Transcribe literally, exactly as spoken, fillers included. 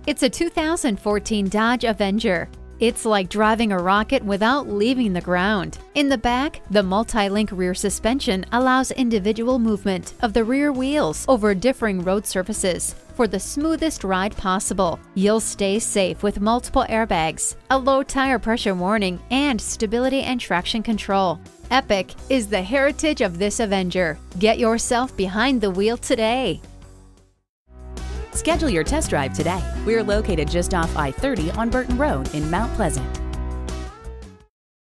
It's a two thousand fourteen Dodge Avenger. It's like driving a rocket without leaving the ground. In the back, the multi-link rear suspension allows individual movement of the rear wheels over differing road surfaces for the smoothest ride possible. You'll stay safe with multiple airbags, a low tire pressure warning, and stability and traction control. Epic is the heritage of this Avenger. Get yourself behind the wheel today. Schedule your test drive today. We're located just off I thirty on Burton Road in Mount Pleasant.